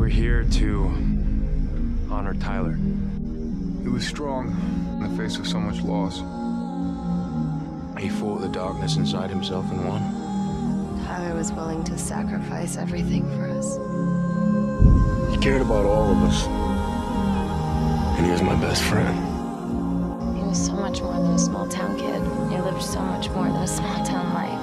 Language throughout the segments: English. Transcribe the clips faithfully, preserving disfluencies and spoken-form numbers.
We're here to honor Tyler. He was strong in the face of so much loss. He fought the darkness inside himself and won. Tyler was willing to sacrifice everything for us. He cared about all of us. And he was my best friend. He was so much more than a small town kid. He lived so much more than a small town life.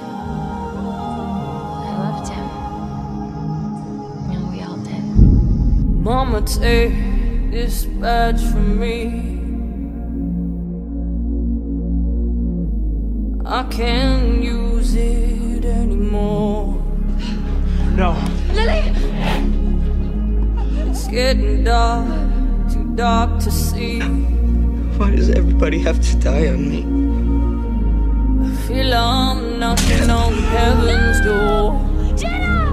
I loved him. You know, we all did. Mama, take this badge from me. I can't use it anymore. No. Lily! It's getting dark, too dark to see. Why does everybody have to die on me? I feel I'm knocking on heaven's door. Jenna!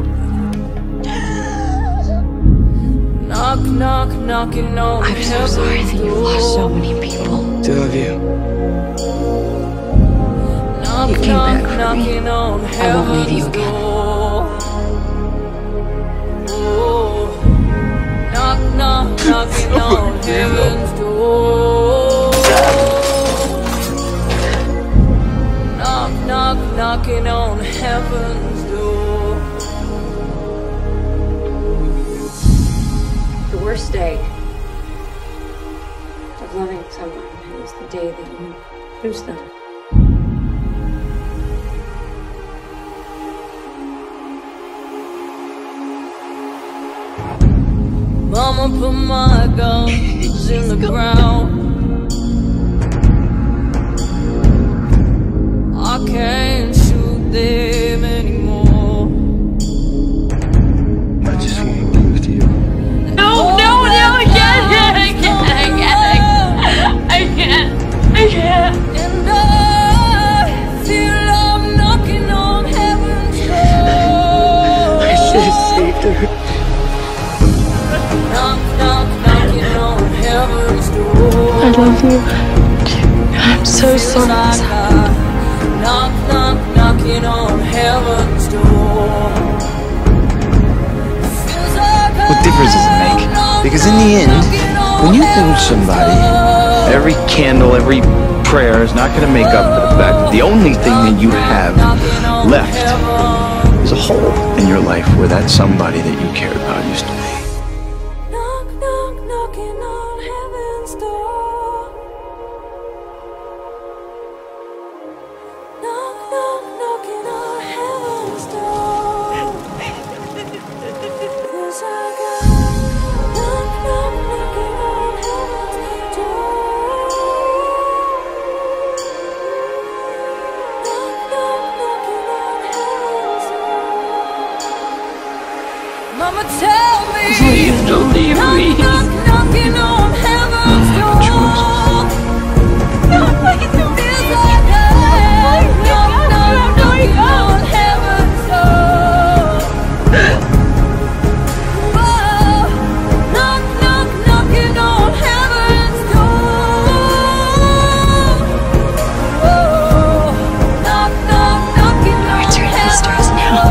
Knock, knock, knocking on I'm so sorry that you lost so many people. Two of you. Knock, You came knock, back for me. knocking on I won't leave you heaven's again. door. Oh. Knock, knock, knocking on heaven's door. Knock, knock, knocking on heaven's door. The worst day of loving someone is the day that you lose them. Mama put my guns in the ground. I can't shoot them anymore. I just want to be with you. No, no, no, I can't, I can't, I can't, I can't, I can't. And I feel I'm knocking on heaven's door. I should have saved her. Knock, knock, knocking on heaven's door. I love you. I'm so sorry. Like I knock, knock, knocking on heaven's door. What difference does it make? Because in the end, when you lose somebody, every candle, every prayer is not going to make up for the fact that the only thing that you have left is a hole in your life where that somebody that you cared about used to be. Knock, knock, knocking on heaven's door. Knock, knock, knocking on heaven's door. Feels like I knock, knock, knocking on heaven's door. Knock, knock, knocking on heaven's door. Mama, tell me. Please don't leave Knock, me. knock, knocking on heaven's door. No, please don't. Feels like I knock, knock, knocking on heaven's door. Whoa, knock, knock, knocking on heaven's door. Whoa, knock, knock, knocking on Turn the heaven's stars now. door.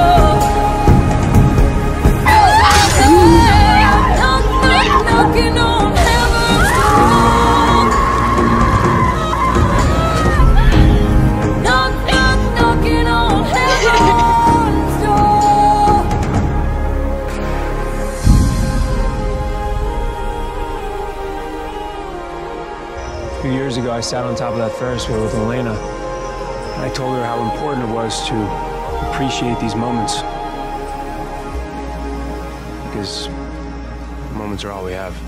Knock, knock, knocking on heaven's door. Knock, knock, knocking on heaven's door. A few years ago, I sat on top of that Ferris wheel with Elena, and I told her how important it was to appreciate these moments. Because moments are all we have.